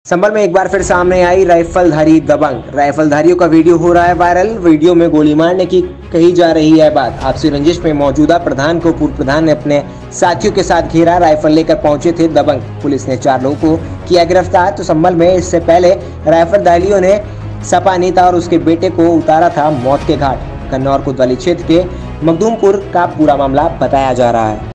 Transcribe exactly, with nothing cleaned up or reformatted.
संभल में एक बार फिर सामने आई राइफलधारी दबंग। राइफलधारियों का वीडियो हो रहा है वायरल। वीडियो में गोली मारने की कही जा रही है बात। आपसी रंजिश में मौजूदा प्रधान को पूर्व प्रधान ने अपने साथियों के साथ घेरा। राइफल लेकर पहुंचे थे दबंग। पुलिस ने चार लोगों को किया गिरफ्तार। तो संभल में इससे पहले राइफलधारियों ने सपा नेता और उसके बेटे को उतारा था मौत के घाट। कन्नौर कोतवाली क्षेत्र के मखदूमपुर का पूरा मामला बताया जा रहा है।